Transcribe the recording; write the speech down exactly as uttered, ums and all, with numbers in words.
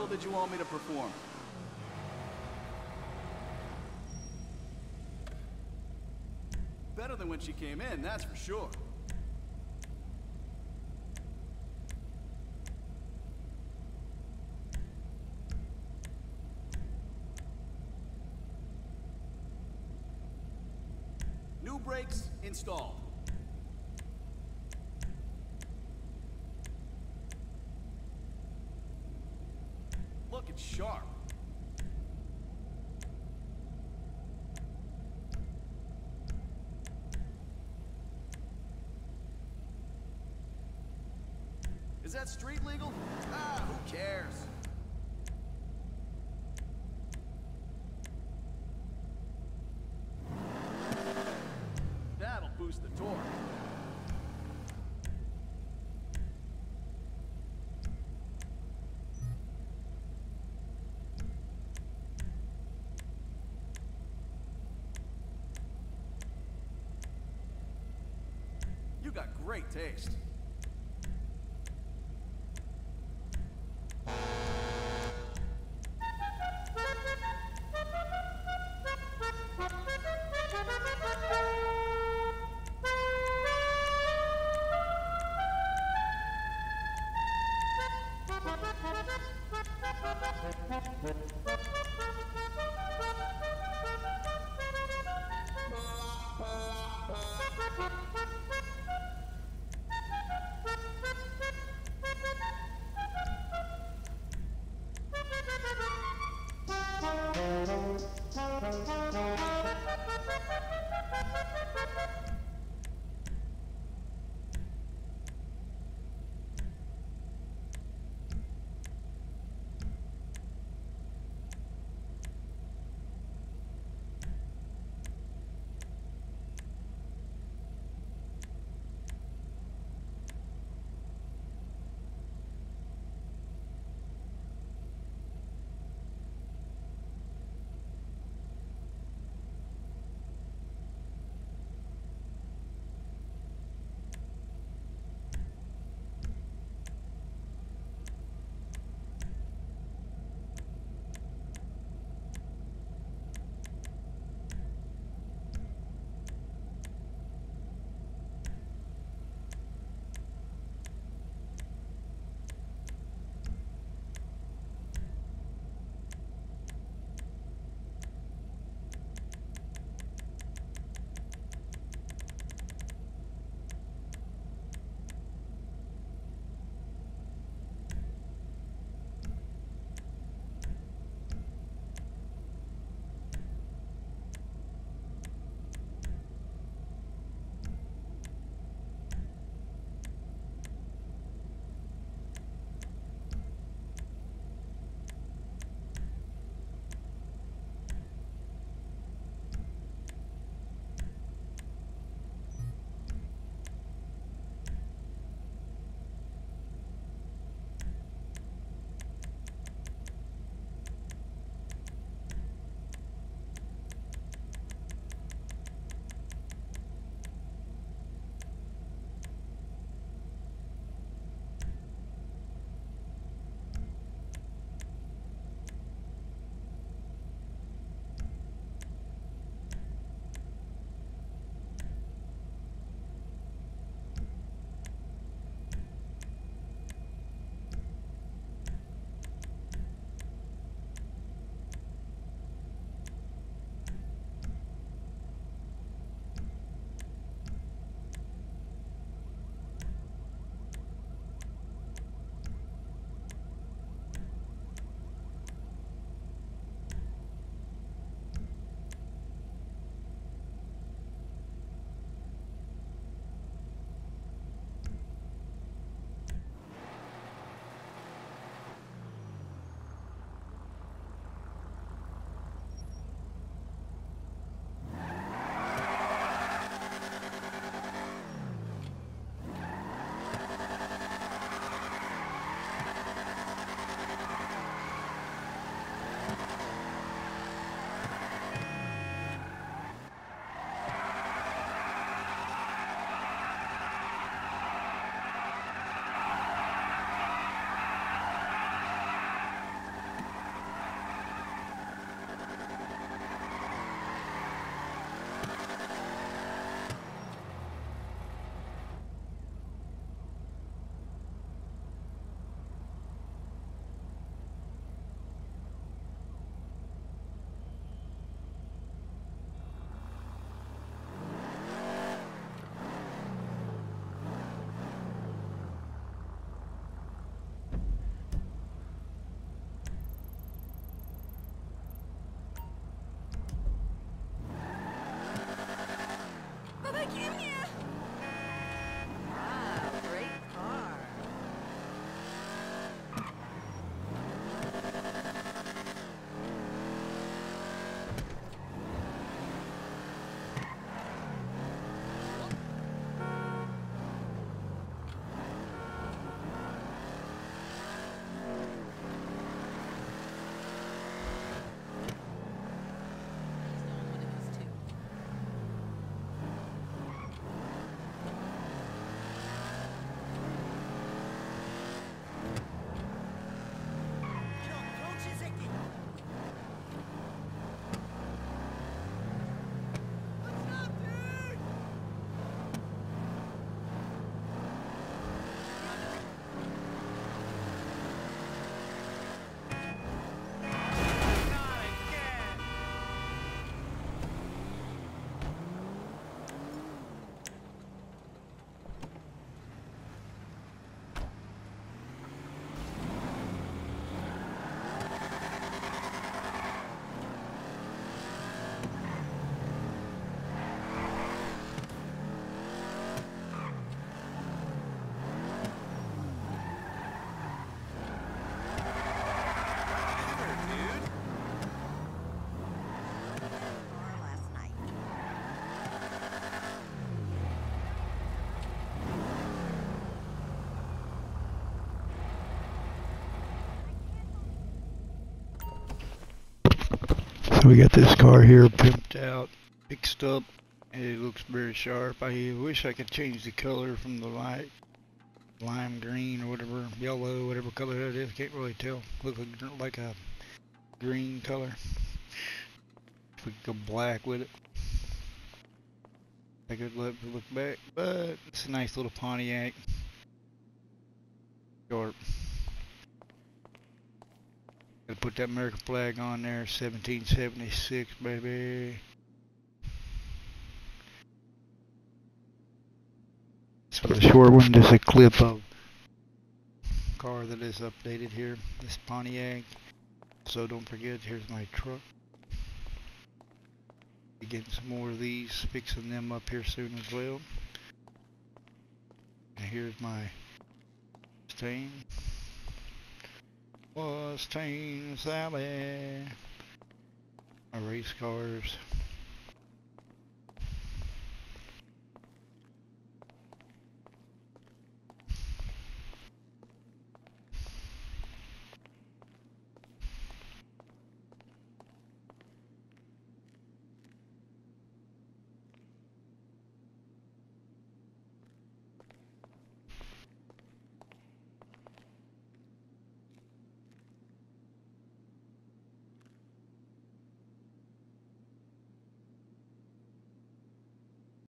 drill did you want me to perform? Better than when she came in, that's for sure. New brakes installed. Looking sharp. Is that street legal? Ah, who cares? That'll boost the torque. You got great taste. So we got this car here pimped out, fixed up, and it looks very sharp. I wish I could change the color from the light lime green or whatever, yellow, whatever color that is. Can't really tell. Look like, like a green color. If we could go black with it, I could let it look back. But it's a nice little Pontiac. Sharp. Gotta put that American flag on there, seventeen seventy-six, baby. So the short one, just a clip of car that is updated here. This Pontiac. So don't forget, here's my truck. Be getting some more of these, fixing them up here soon as well. And here's my Mustang. Mustang Sally. My race cars.